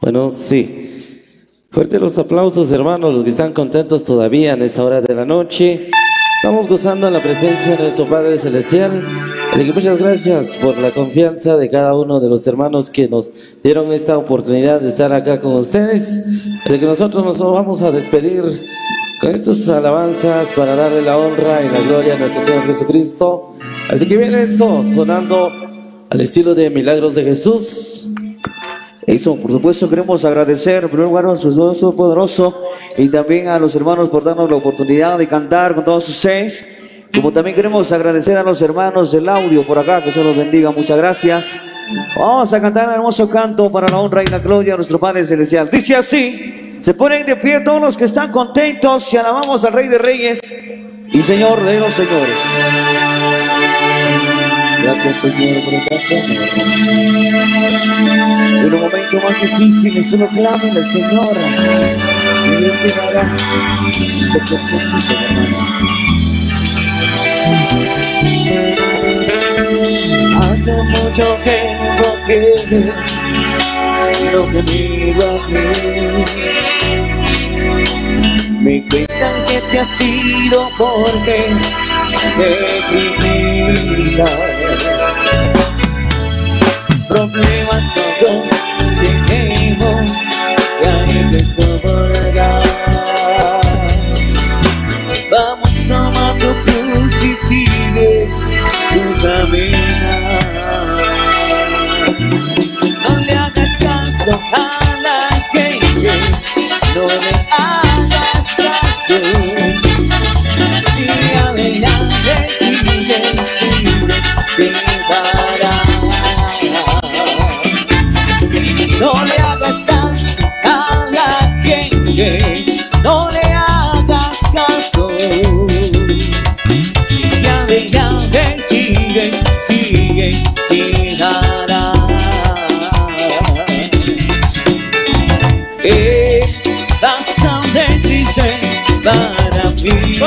Bueno, sí. Fuerte los aplausos, hermanos, los que están contentos todavía en esta hora de la noche. Estamos gozando en la presencia de nuestro Padre Celestial. Así que muchas gracias por la confianza de cada uno de los hermanos que nos dieron esta oportunidad de estar acá con ustedes. Así que nosotros nos vamos a despedir con estas alabanzas para darle la honra y la gloria a nuestro Señor Jesucristo. Así que viene eso, sonando al estilo de Milagros de Jesús. Eso, por supuesto, queremos agradecer en primer lugar a su Dios Todopoderoso y también a los hermanos por darnos la oportunidad de cantar con todos ustedes. Como también queremos agradecer a los hermanos del audio por acá, que Dios los bendiga, muchas gracias. Vamos a cantar un hermoso canto para la honra y la gloria de nuestro Padre Celestial. Dice así, se ponen de pie todos los que están contentos y alabamos al Rey de Reyes y Señor de los Señores. Gracias, Señor, por el canto. En los momentos más difíciles solo clamen al Señor y Él te dará lo que necesitas, hermano. Hace mucho tiempo que lo que miro aquí, me cuentan que te has ido porque te critican. Problemas todos tenemos y hay que soportar. Vamos, toma tu cruz y sigue tu camino. No le hagas caso a la gente, no le hagas caso. Sigue adelante, sigue sin parar. No le hagas caso a la gente, no le hagas caso. Sigue adelante, sigue sin parar. Bastante triste para mí.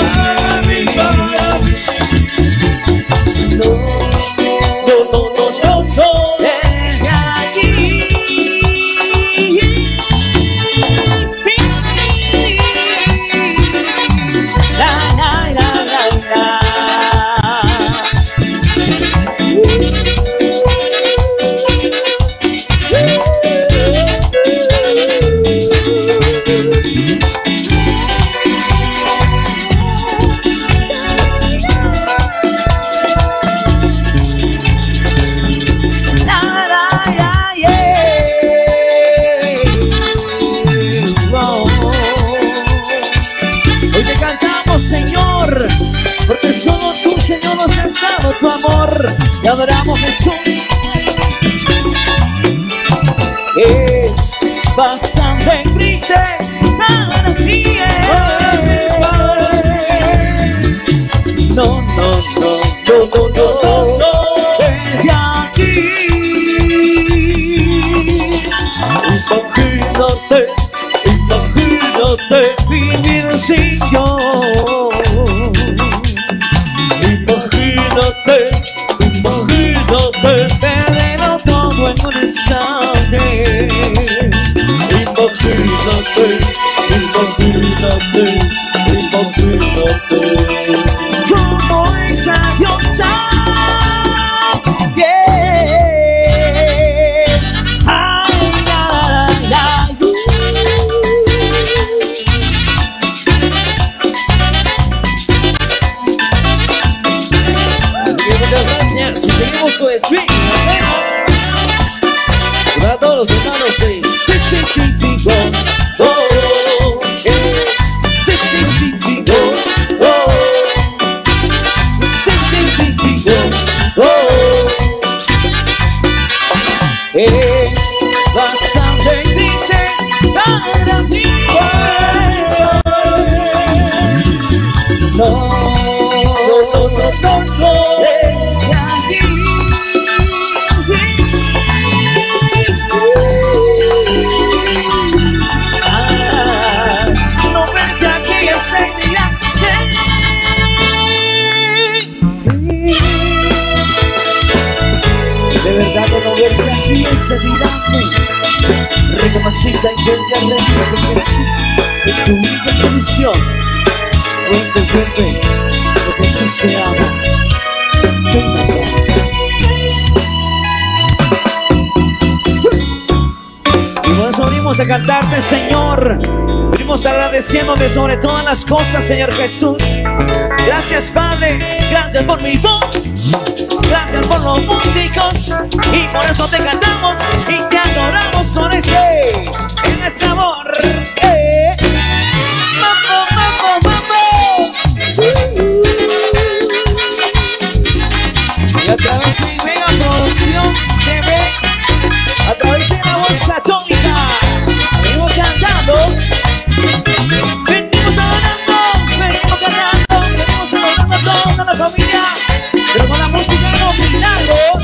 Tu amor, y adoramos Jesús. Es bastante triste para ti. No, desde aquí. Imagínate vivir sin yo. Imagínate, perderlo todo en un instante. Imagínate. Como esa diosa. Yeah. Ay, muchas gracias. Y seguimos con el swing. Para todos los hermanos de sí, go. Oh, sí, Vuelve al reino de Jesús, es tu única solución. Vuelve, vuelve, que Jesús se ama. Y por eso venimos a cantarte, Señor. Venimos agradeciéndote sobre todas las cosas, Señor Jesús. Gracias, Padre, gracias por mi voz, gracias por los músicos, y por eso te cantamos y te adoramos con ese amor. ¡Mambo, mambo, mambo! Y a través de mi mega producción TV, a través de la voz católica, venimos cantando, venimos adorando, venimos cantando, venimos adorando a toda la familia, pero con la música de los milagros.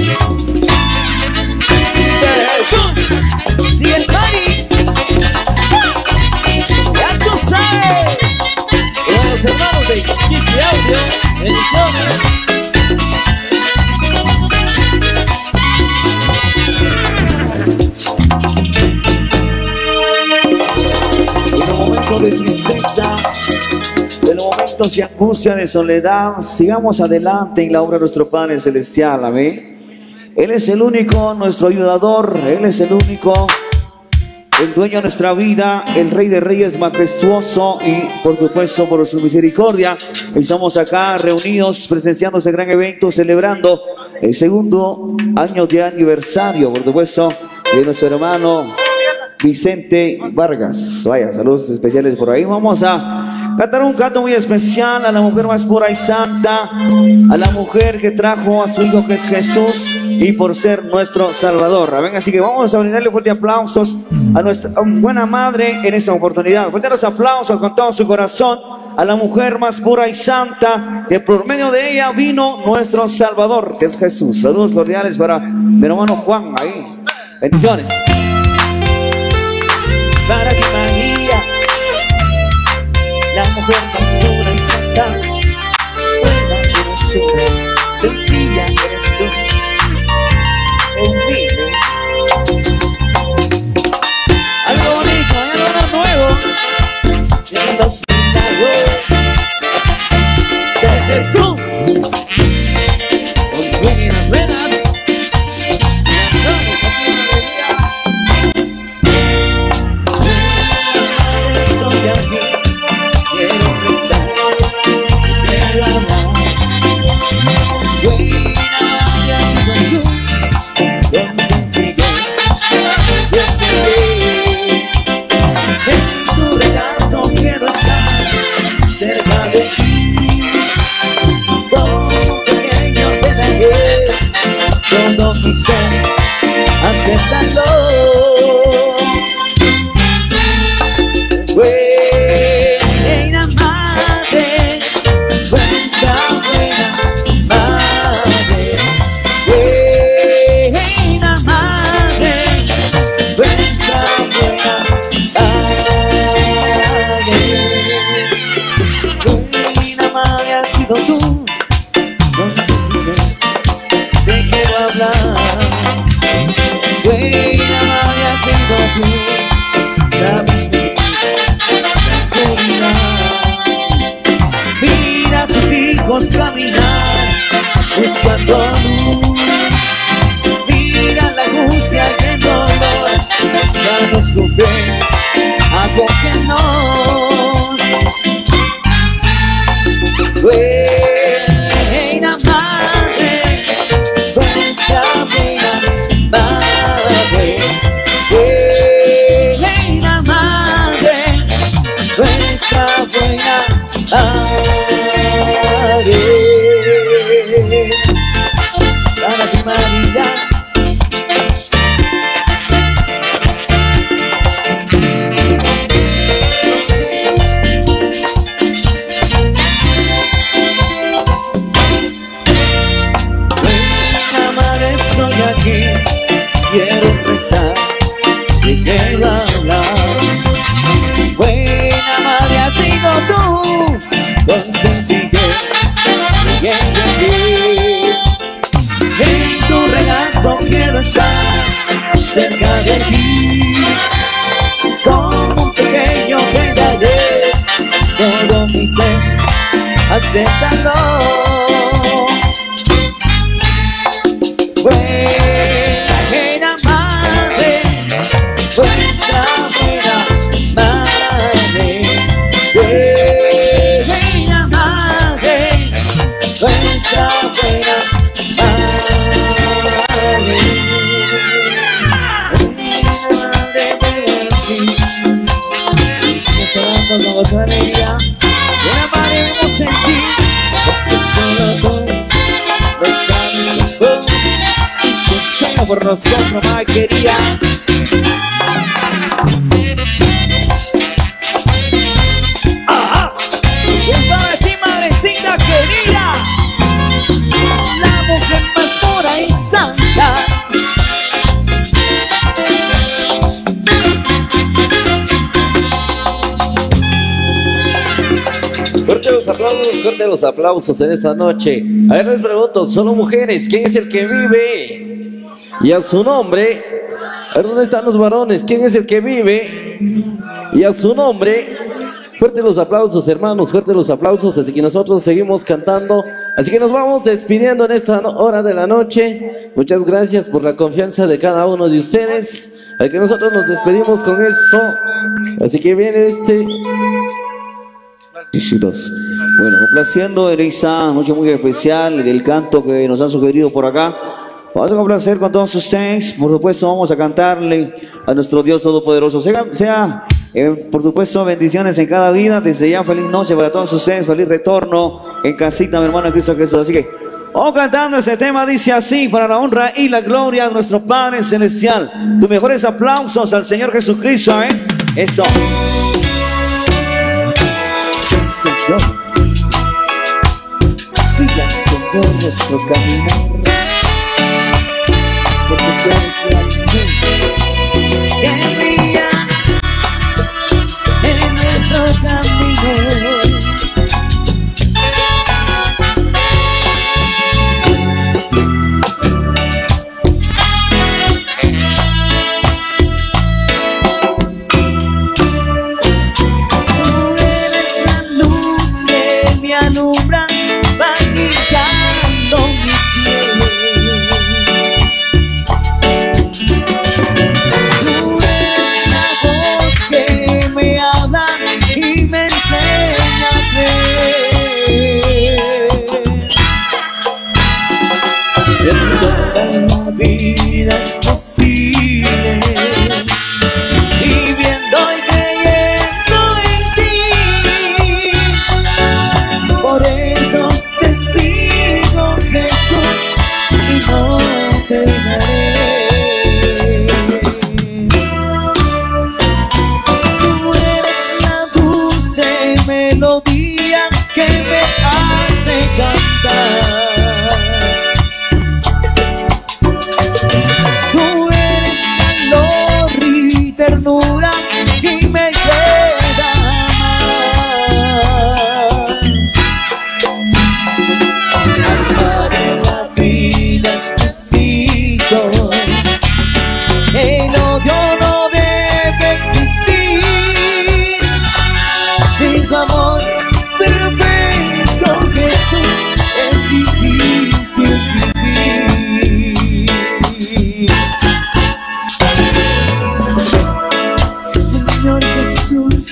Sigue el party, ya tú sabes. Y a los hermanos de Chiqui Audio, bendiciones. De tristeza, de los momentos de angustia, de soledad, sigamos adelante en la obra de nuestro Padre Celestial, amén. Él es el único, nuestro ayudador, Él es el único, el dueño de nuestra vida, el Rey de Reyes majestuoso, y por supuesto por su misericordia estamos acá reunidos presenciando este gran evento, celebrando el segundo año de aniversario, por supuesto, de nuestro hermano Vicente Vargas. Vaya, saludos especiales por ahí. Vamos a cantar un canto muy especial a la mujer más pura y santa, a la mujer que trajo a su hijo que es Jesús y por ser nuestro Salvador. Amén. Así que vamos a brindarle fuertes aplausos a nuestra buena madre en esta oportunidad. Fuertes aplausos con todo su corazón a la mujer más pura y santa, que por medio de ella vino nuestro Salvador, que es Jesús. Saludos cordiales para mi hermano Juan ahí. Bendiciones. Para ti, María, la mujer más pura y santa, buena eres tú, sencilla eres tú, humilde. Algo bonito, algo nuevo, en los milagros de Jesús, con buenas venas. Todo mi ser, acéptalo. Buena madre, buena madre, buena madre, buena madre has sido tú. Buena madre has sido tú, sabes mira a tus hijos caminar buscando luz, mira la angustia y el dolor, danos tu fe, acógenos. acéptalo. Buena madre, nuestra buena madre, buena madre, nuestra buena madre. Con gozo de alegría, buena madre vemos en ti, porque solo tú nos amas, y tu sueño por nosotros, madre querida. ¡Ajá! Culpa de ti, madrecita querida, la mujer más pura y santa. Fuerte los aplausos en esta noche. A ver, les pregunto, solo mujeres, ¿quién es el que vive? Y a su nombre, a ver, ¿dónde están los varones? ¿Quién es el que vive? Y a su nombre, fuerte los aplausos, hermanos, fuerte los aplausos. Así que nosotros seguimos cantando. Así que nos vamos despidiendo en esta hora de la noche. Muchas gracias por la confianza de cada uno de ustedes. Así que nosotros nos despedimos con esto. Así que viene este... Bueno, complaciendo Elisa, noche muy especial, el canto que nos han sugerido por acá. Vamos a complacer con todos ustedes. Por supuesto, vamos a cantarle a nuestro Dios Todopoderoso. Por supuesto, bendiciones en cada vida. Desde ya, feliz noche para todos ustedes. Feliz retorno en casita, mi hermano Cristo Jesús. Así que vamos cantando ese tema. Dice así: para la honra y la gloria de nuestro Padre Celestial. Tus mejores aplausos al Señor Jesucristo, Eso. Señor, guía, Señor, nuestro caminar, porque tú eres la luz que brilla en nuestro camino. Alumbra, va guiando mis pies. Tú eres la voz que me habla y me enseña a creer. En toda la vida es posible, viviendo y creyendo en ti. Por eso te sigo, Jesús, y no te dejaré. Tú eres la dulce melodía que me hace cantar. Tú eres calor y ternura y me lleva a amar. La vida es preciso, el odio no debe existir. Sin tu amor perfecto, Jesús, es difícil vivir. Señor Jesús,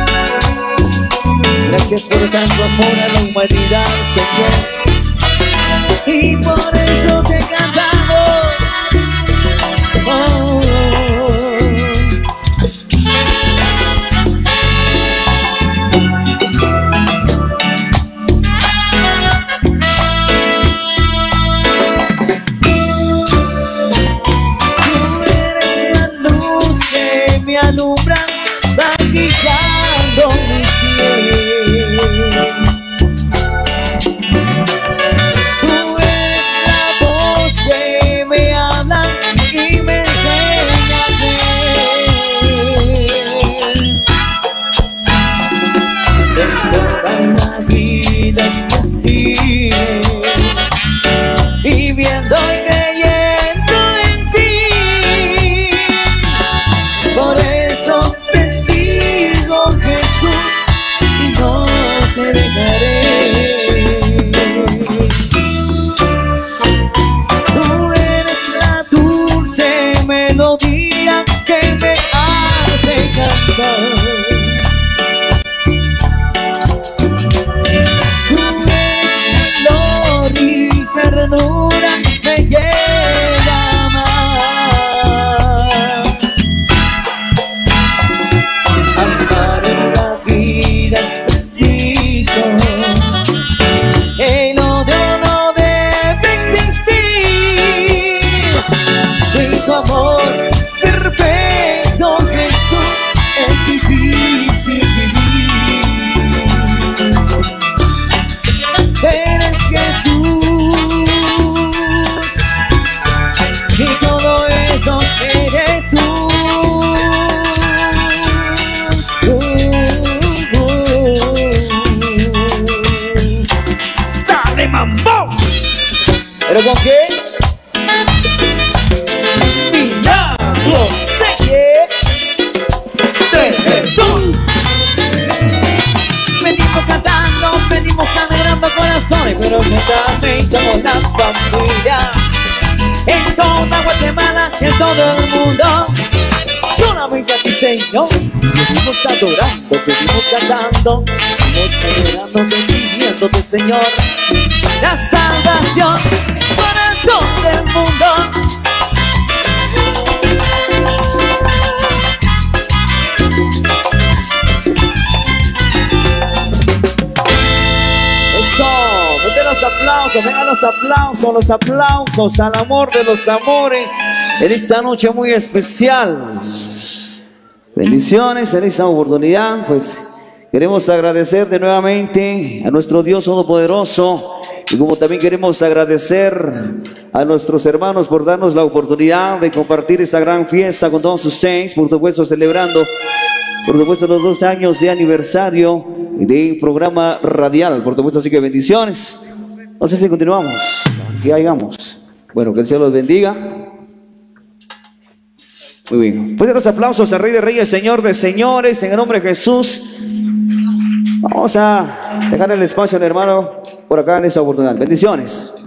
gracias por tanto amor a la humanidad, Señor. Y por eso te cantamos. Oh. Tú eres la luz que me alumbra, va guiando mis pies. Tú eres la voz ¿Pero con qué? Milagros de Jesús. Venimos cantando, venimos alegrando corazones, pero también somos la familia. En toda Guatemala, en todo el mundo, solamente a ti, Señor. Venimos adorando, venimos cantando, venimos celebrando, pidiéndote, Señor, la salvación para todo el mundo. Vengan los aplausos al amor de los amores en esta noche muy especial. Bendiciones en esta oportunidad, pues queremos agradecer de nuevamente a nuestro Dios Todopoderoso, y como también queremos agradecer a nuestros hermanos por darnos la oportunidad de compartir esta gran fiesta con todos ustedes, por supuesto celebrando, por supuesto, los 2 años de aniversario de programa radial, por supuesto, así que bendiciones. No sé si continuamos, aquí llegamos. Bueno, que el Señor los bendiga. Muy bien. Pues de los aplausos al Rey de Reyes, Señor de Señores, en el nombre de Jesús. Vamos a dejar el espacio al hermano por acá en esta oportunidad. Bendiciones.